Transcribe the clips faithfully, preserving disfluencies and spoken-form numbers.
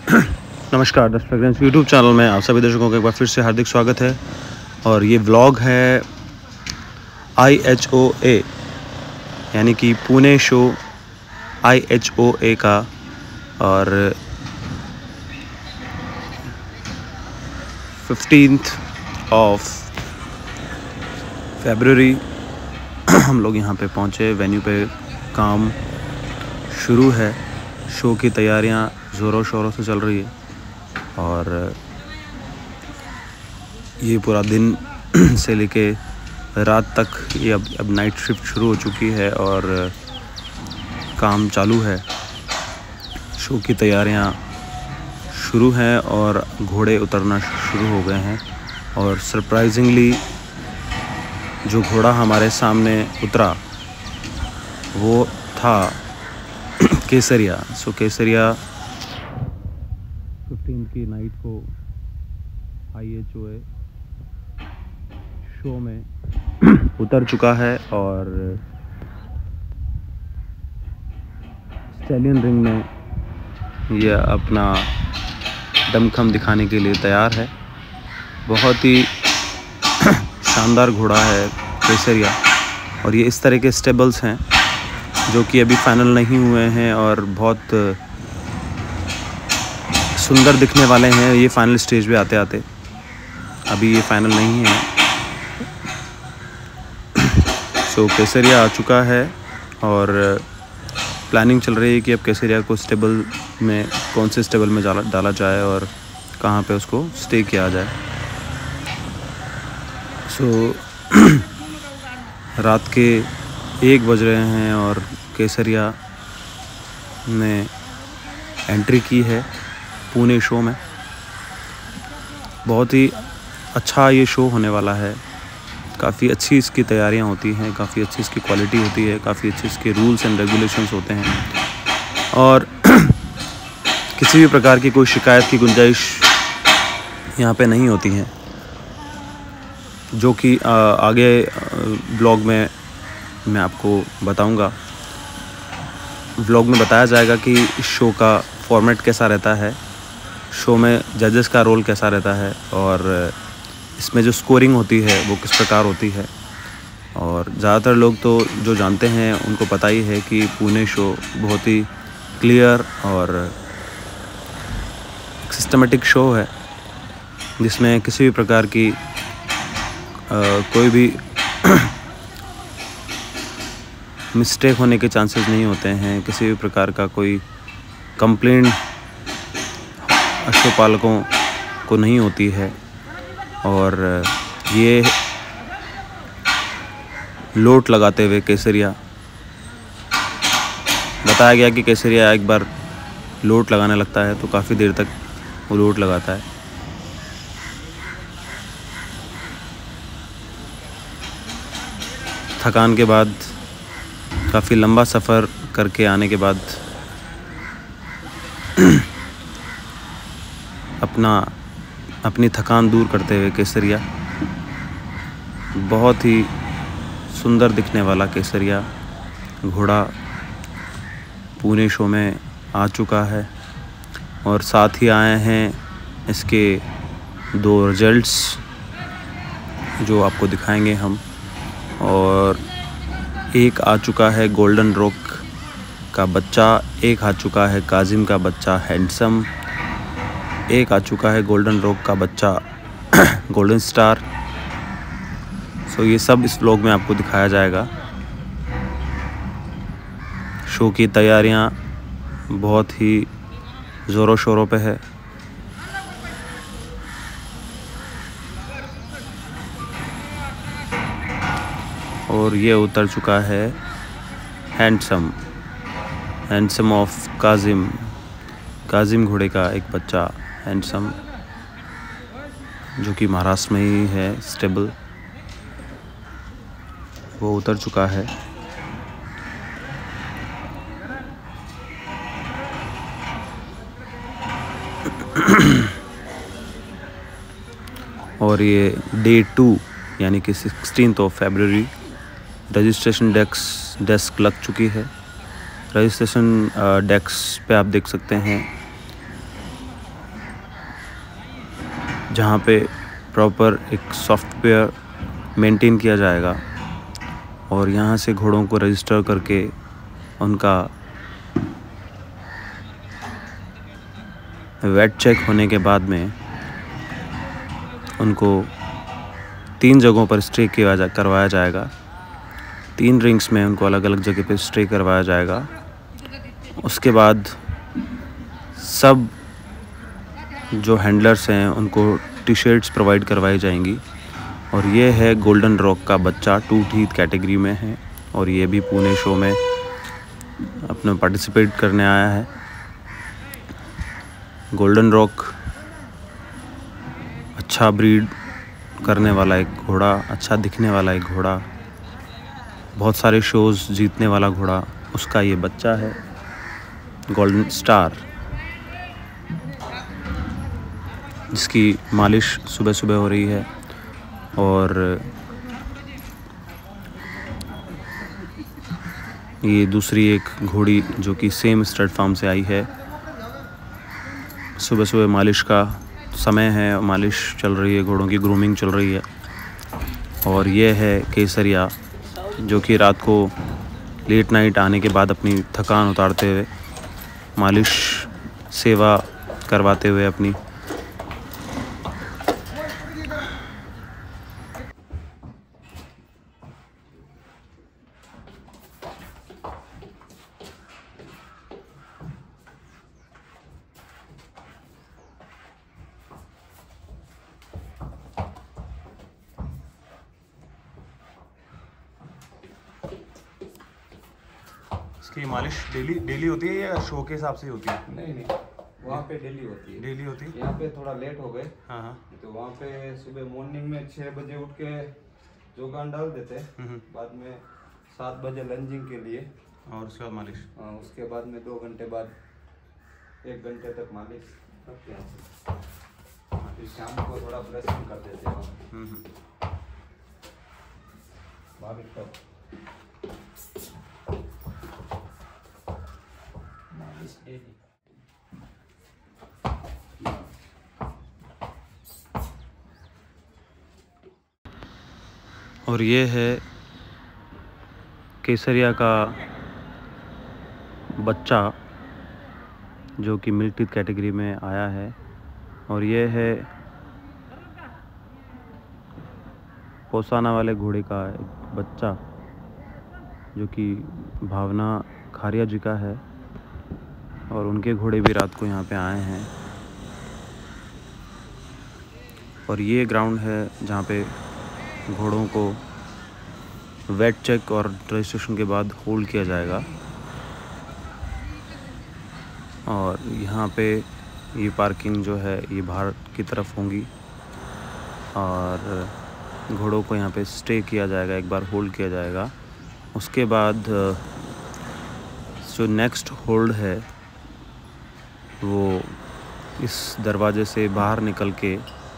नमस्कार the fragrance YouTube channel में आप सभी दर्शकों का एक बार फिर से हार्दिक स्वागत है। और ये व्लॉग है आई एच ओ ए यानी कि Pune show I H O A का। और फिफ्टींथ ऑफ फरवरी हम लोग यहाँ पे पहुँचे। वेन्यू पे काम शुरू है, शो की तैयारियाँ ज़ोरों शोरों से चल रही है। और ये पूरा दिन से लेके रात तक ये अब अब नाइट शिफ्ट शुरू हो चुकी है और काम चालू है। शो की तैयारियां शुरू हैं और घोड़े उतरना शुरू हो गए हैं। और सरप्राइजिंगली जो घोड़ा हमारे सामने उतरा वो था केसरिया। सो केसरिया फिफ्टीन की नाइट को आई एच ओ ए शो में उतर चुका है और स्टैलियन रिंग में यह अपना दमखम दिखाने के लिए तैयार है। बहुत ही शानदार घोड़ा है केसरिया। और ये इस तरह के स्टेबल्स हैं जो कि अभी फाइनल नहीं हुए हैं और बहुत सुंदर दिखने वाले हैं। ये फाइनल स्टेज पे आते आते अभी ये फाइनल नहीं है। सो केसरिया आ चुका है और प्लानिंग चल रही है कि अब केसरिया को स्टेबल में कौन से स्टेबल में डाला डाला जाए और कहाँ पे उसको स्टे किया जाए। सो रात के एक बज रहे हैं और केसरिया ने एंट्री की है पुणे शो में। बहुत ही अच्छा ये शो होने वाला है। काफ़ी अच्छी इसकी तैयारियां होती हैं, काफ़ी अच्छी इसकी क्वालिटी होती है, काफ़ी अच्छे इसके रूल्स एंड रेगुलेशंस होते हैं और किसी भी प्रकार की कोई शिकायत की गुंजाइश यहाँ पे नहीं होती हैं, जो कि आगे ब्लॉग में मैं आपको बताऊंगा। ब्लॉग में बताया जाएगा कि इस शो का फॉर्मेट कैसा रहता है, शो में जजेस का रोल कैसा रहता है और इसमें जो स्कोरिंग होती है वो किस प्रकार होती है। और ज़्यादातर लोग तो जो जानते हैं उनको पता ही है कि पुणे शो बहुत ही क्लियर और सिस्टमेटिक शो है जिसमें किसी भी प्रकार की आ, कोई भी मिस्टेक होने के चांसेस नहीं होते हैं। किसी भी प्रकार का कोई कंप्लेंट अश्वपालकों को नहीं होती है। और ये लोट लगाते हुए केसरिया, बताया गया कि केसरिया एक बार लोट लगाने लगता है तो काफ़ी देर तक वो लोट लगाता है। थकान के बाद, काफ़ी लंबा सफ़र करके आने के बाद अपना अपनी थकान दूर करते हुए केसरिया, बहुत ही सुंदर दिखने वाला केसरिया घोड़ा पुणे शो में आ चुका है। और साथ ही आए हैं इसके दो रिजल्ट्स जो आपको दिखाएंगे हम। और एक आ चुका है गोल्डन रॉक का बच्चा, एक आ चुका है काजिम का बच्चा हैंडसम, एक आ चुका है गोल्डन रॉक का बच्चा गोल्डन स्टार। सो ये सब इस व्लॉग में आपको दिखाया जाएगा। शो की तैयारियां बहुत ही ज़ोरों शोरों पे है। और ये उतर चुका है handsome handsome of Kazim Kazim घोड़े का एक बच्चा हैंडसम, जो कि महाराष्ट्र में ही है स्टेबल, वो उतर चुका है। और ये डे टू यानी कि सिक्सटीन्थ ऑफ फरवरी रजिस्ट्रेशन डेस्क डेस्क लग चुकी है। रजिस्ट्रेशन डेस्क पे आप देख सकते हैं जहाँ पे प्रॉपर एक सॉफ्टवेयर मेंटेन किया जाएगा और यहाँ से घोड़ों को रजिस्टर करके उनका वेट चेक होने के बाद में उनको तीन जगहों पर स्टे किया जा करवाया जाएगा। तीन रिंग्स में उनको अलग अलग जगह पे स्टे करवाया जाएगा। उसके बाद सब जो हैंडलर्स हैं उनको टी शर्ट्स प्रोवाइड करवाई जाएंगी। और ये है गोल्डन रॉक का बच्चा, टू टीथ कैटेगरी में है और ये भी पुणे शो में अपना पार्टिसिपेट करने आया है। गोल्डन रॉक अच्छा ब्रीड करने वाला एक घोड़ा, अच्छा दिखने वाला एक घोड़ा, बहुत सारे शोज़ जीतने वाला घोड़ा, उसका ये बच्चा है गोल्डन स्टार, जिसकी मालिश सुबह सुबह हो रही है। और ये दूसरी एक घोड़ी जो कि सेम स्टड फार्म से आई है। सुबह सुबह मालिश का समय है, मालिश चल रही है, घोड़ों की ग्रूमिंग चल रही है। और ये है केसरिया, जो कि रात को लेट नाइट आने के बाद अपनी थकान उतारते हुए मालिश सेवा करवाते हुए अपनी इसकी मालिश डेली डेली होती है या शो के हिसाब से होती है? नहीं नहीं, वहाँ पे डेली होती है। डेली होती है। यहाँ पे थोड़ा लेट हो गए। हाँ हाँ। तो वहाँ पे सुबह मॉर्निंग में छः बजे उठ के जोगान डाल देते, बाद में सात बजे लंजिंग के लिए और उसके बाद मालिश। हाँ, उसके बाद में दो घंटे बाद एक घंटे तक मालिश करते हैं। फिर शाम को थोड़ा ब्रशिंग कर देते हैं मालिश तक। और ये है केसरिया का बच्चा, जो कि मिल्क टीथ कैटेगरी में आया है। और ये है पोसाना वाले घोड़े का एक बच्चा, जो कि भावना खारिया जी का है। और उनके घोड़े भी रात को यहाँ पे आए हैं। और ये ग्राउंड है जहाँ पे घोड़ों को वेट चेक और रजिस्ट्रेशन के बाद होल्ड किया जाएगा। और यहाँ पे ये पार्किंग जो है ये बाहर की तरफ होंगी और घोड़ों को यहाँ पे स्टे किया जाएगा, एक बार होल्ड किया जाएगा। उसके बाद जो नेक्स्ट होल्ड है वो इस दरवाजे से बाहर निकल के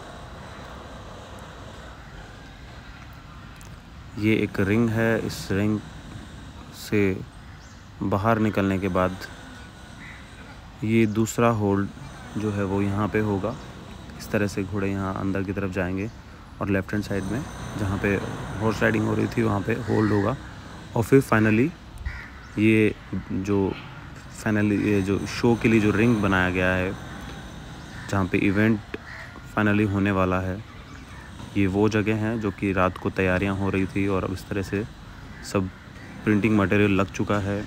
ये एक रिंग है, इस रिंग से बाहर निकलने के बाद ये दूसरा होल्ड जो है वो यहाँ पे होगा। इस तरह से घोड़े यहाँ अंदर की तरफ जाएंगे और लेफ्ट हैंड साइड में जहाँ पे हॉर्स राइडिंग हो रही थी वहाँ पे होल्ड होगा। और फिर फाइनली ये जो फाइनली ये जो शो के लिए जो रिंग बनाया गया है जहाँ पे इवेंट फाइनली होने वाला है, ये वो जगह हैं जो कि रात को तैयारियां हो रही थी और अब इस तरह से सब प्रिंटिंग मटेरियल लग चुका है।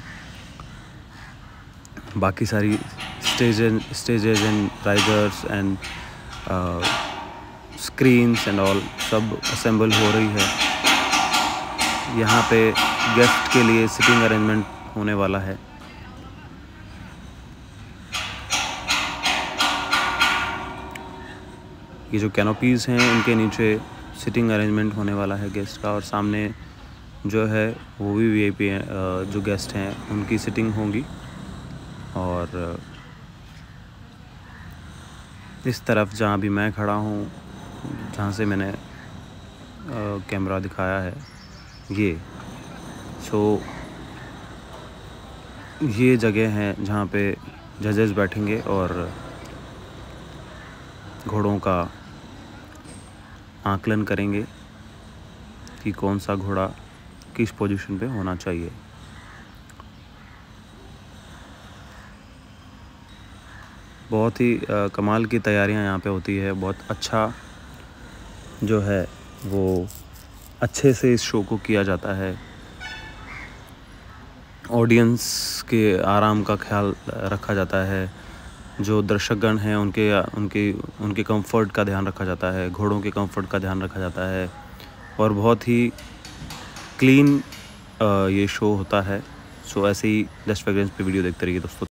बाकी सारी stage stages and risers and screens and all सब असेंबल हो रही है। यहाँ पे गेस्ट के लिए सिटिंग अरेंजमेंट होने वाला है। ये जो कैनोपीज़ हैं इनके नीचे सिटिंग अरेंजमेंट होने वाला है गेस्ट का। और सामने जो है वो भी वीआईपी जो गेस्ट हैं उनकी सिटिंग होंगी। और इस तरफ जहाँ भी मैं खड़ा हूँ, जहाँ से मैंने कैमरा दिखाया है, ये सो ये जगह है जहाँ पे जजेस बैठेंगे और घोड़ों का आकलन करेंगे कि कौन सा घोड़ा किस पोजीशन पे होना चाहिए। बहुत ही आ, कमाल की तैयारियां यहाँ पे होती है। बहुत अच्छा जो है वो अच्छे से इस शो को किया जाता है। ऑडियंस के आराम का ख्याल रखा जाता है। जो दर्शकगण हैं उनके उनके उनके कंफर्ट का ध्यान रखा जाता है। घोड़ों के कंफर्ट का ध्यान रखा जाता है और बहुत ही क्लीन ये शो होता है। सो ऐसे ही जस्ट फ्रेग्रेंस पे वीडियो देखते रहिए दोस्तों।